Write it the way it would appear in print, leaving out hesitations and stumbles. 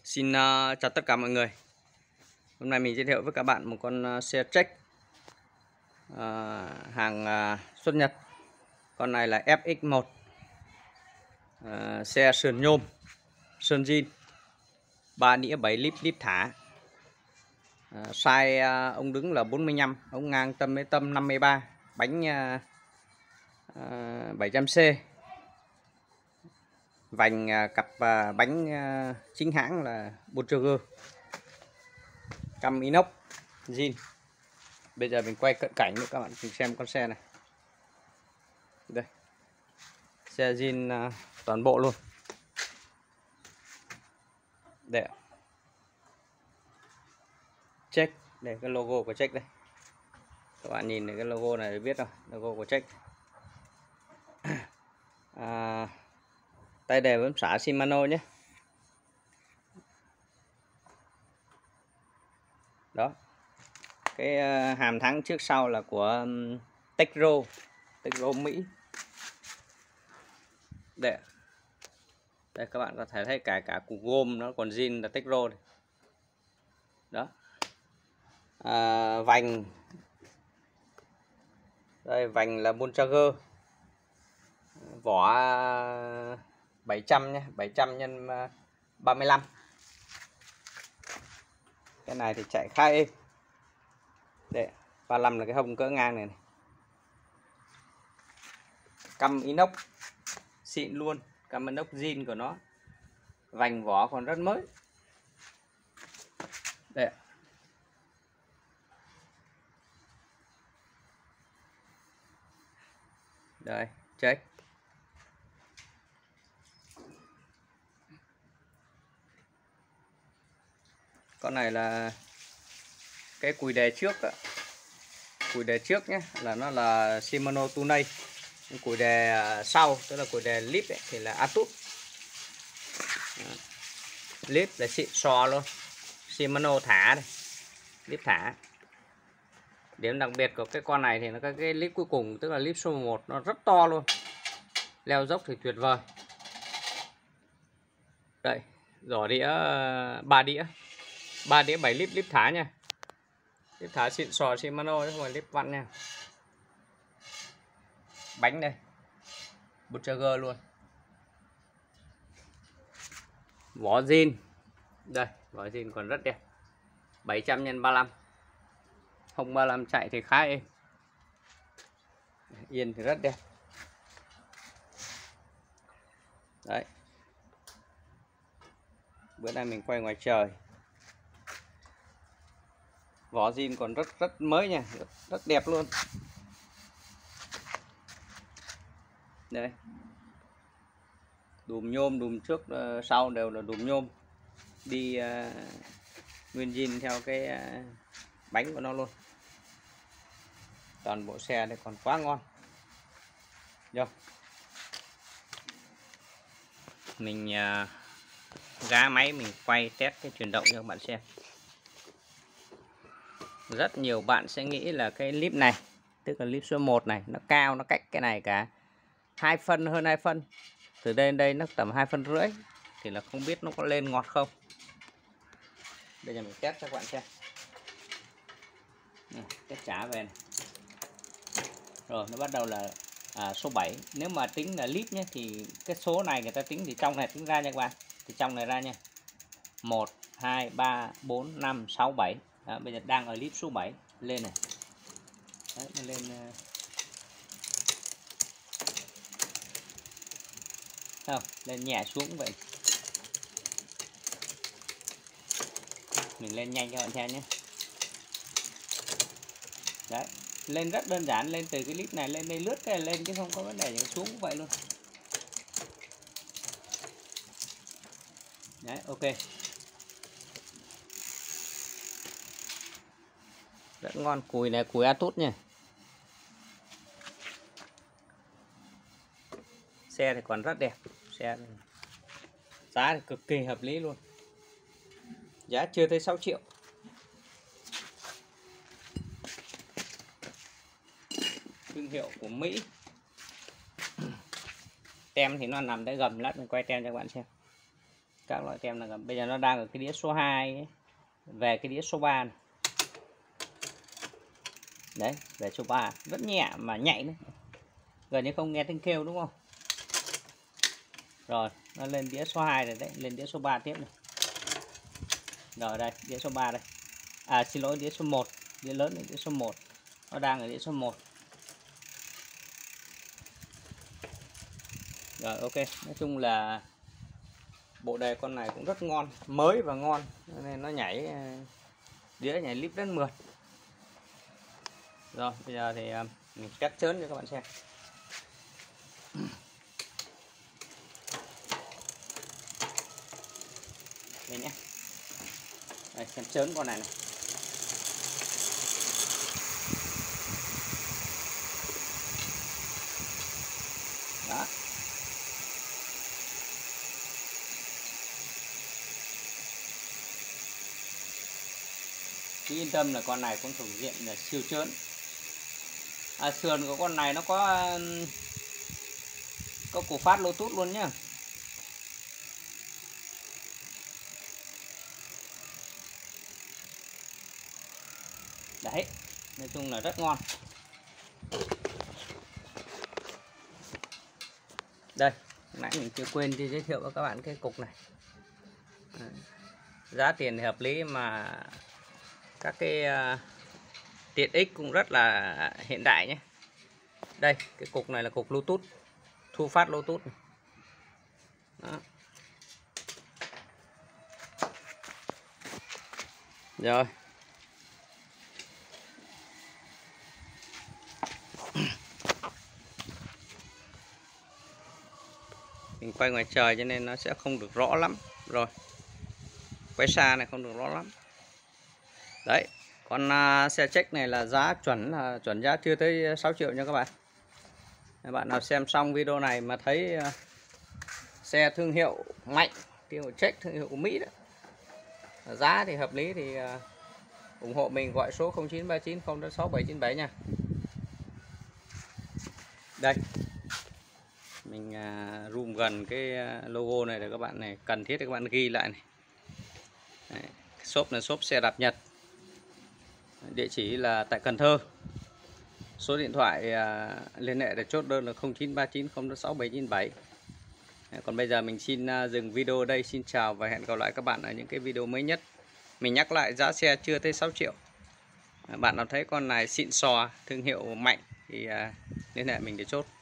Xin chào tất cả mọi người. Hôm nay mình giới thiệu với các bạn một con xe Trek hàng xuất Nhật. Con này là FX1, xe sườn nhôm, sơn zin, 3 đĩa 7 lít thả. Size ống đứng là 45, ống ngang tâm với tâm 53, bánh 700C. Vành cặp bánh chính hãng là Bontrager, căm inox zin. Bây giờ mình quay cận cảnh để các bạn cùng xem con xe này. Đây, xe zin toàn bộ luôn. Đây ạ. Trek, đây cái logo của Trek đây. Các bạn nhìn thấy cái logo này để biết rồi, logo của Trek. Tay đề bấm xả Shimano nhé. Đó. Cái hàm thắng trước sau là của Tektro Mỹ. Đây. Đây các bạn có thể thấy cả củ gôm nó còn zin là Tektro này. Đó. Vành. Đây vành là Bontrager. Vỏ 700 nhé, 700 x 35. Cái này thì chạy khá êm. Đây, 35 là cái hông cỡ ngang này. Căm inox xịn luôn, căm inox zin của nó. Vành vỏ còn rất mới. Đây. Đây, check. Con này là cái cùi đề trước đó. Cùi đề trước nhé là nó là Shimano Tunei. Cùi đề sau tức là cùi đề lip ấy, thì là Atus. Lip là xịn sò luôn, Shimano thả đây, lip thả. Điểm đặc biệt của cái con này thì nó có cái lip cuối cùng, tức là lip số 1, nó rất to luôn, leo dốc thì tuyệt vời. Đây, giỏ đĩa 3 đĩa 7 lip thả nha. Lip thả xịn sò Shimano chứ không phải lip vặn nha. Bánh đây, Bontrager luôn. Vỏ zin. Đây, vỏ zin còn rất đẹp. 700 x 35. Hông 35 chạy thì khá êm. Yên thì rất đẹp. Đấy. Bữa nay mình quay ngoài trời. Vỏ zin còn rất mới nha, rất đẹp luôn. Đây. Đùm nhôm, đùm trước sau đều là đùm nhôm. Đi nguyên zin theo cái bánh của nó luôn. Toàn bộ xe đây còn quá ngon. Rồi. Mình gá máy mình quay test cái chuyển động cho các bạn xem. Rất nhiều bạn sẽ nghĩ là cái clip này, tức là clip số 1 này, nó cao, nó cách cái này cả 2 phân, hơn 2 phân. Từ đây đến đây nó tầm 2,5 phân, thì là không biết nó có lên ngọt không. Bây giờ mình test cho các bạn xem. Test trả về này. Rồi nó bắt đầu là số 7. Nếu mà tính là lít nhé, thì cái số này người ta tính thì trong này tính ra nha các bạn. Thì trong này ra nha, 1, 2, 3, 4, 5, 6, 7. Đó, bây giờ đang ở lít số 7. Lên này. Đấy, nó lên không, lên nhẹ xuống vậy. Mình lên nhanh cho bạn xem nhé. Đấy, lên rất đơn giản, lên từ cái clip này lên đây, lướt cái lên chứ không có vấn đề gì, xuống cũng vậy luôn. Đấy, ok. Rất ngon, cùi này cùi Atus nha. Xe thì còn rất đẹp, xe này. Giá thì cực kỳ hợp lý luôn. Giá chưa tới 6 triệu. Thương hiệu của Mỹ. Tem thì nó nằm tới gầm, lát mình quay tem cho các bạn xem. các loại tem là bây giờ nó đang ở cái đĩa số 2 ấy, về cái đĩa số 3 này. Đấy, về số 3 rất nhẹ mà nhạy nữa, gần như không nghe tiếng kêu đúng không? Rồi nó lên đĩa số 2 rồi đấy, lên đĩa số 3 tiếp này. Rồi đây, đĩa số 3 đây. À xin lỗi, đĩa số 1, đĩa lớn này, đĩa số 1. Nó đang ở đĩa số 1. Rồi ok, nói chung là bộ đề con này cũng rất ngon, mới và ngon, nên nó nhảy đĩa nhảy clip rất mượt. Rồi bây giờ thì mình cắt trớn cho các bạn xem. Đây nhé. Đây, xem trớn con này này. Đó. Cứ yên tâm là con này cũng thuộc diện là siêu trớn. Sườn của con này nó có củ phát Lotus luôn nhá. Đấy, nói chung là rất ngon. Đây, nãy mình chưa quên đi giới thiệu với các bạn cái cục này. Giá tiền thì hợp lý mà các cái tiện ích cũng rất là hiện đại nhé. Đây, cái cục này là cục Bluetooth, thu phát Bluetooth này. Đó. Rồi. Mình quay ngoài trời cho nên nó sẽ không được rõ lắm. Rồi. Quay xa này không được rõ lắm. Đấy, con xe check này là giá chuẩn giá chưa tới 6 triệu nha các bạn. Các bạn nào xem xong video này mà thấy xe thương hiệu mạnh, thương hiệu check, thương hiệu của Mỹ đó, giá thì hợp lý thì ủng hộ mình gọi số 0939 06797 nha. Đây, mình zoom gần cái logo này để các bạn này cần thiết để các bạn ghi lại này. Đấy, shop là shop xe đạp Nhật, địa chỉ là tại Cần Thơ. Số điện thoại liên hệ để chốt đơn là 0939 06797. Còn bây giờ mình xin dừng video ở đây. Xin chào và hẹn gặp lại các bạn ở những cái video mới nhất. Mình nhắc lại giá xe chưa tới 6 triệu. Bạn nào thấy con này xịn sò, thương hiệu mạnh thì liên hệ mình để chốt.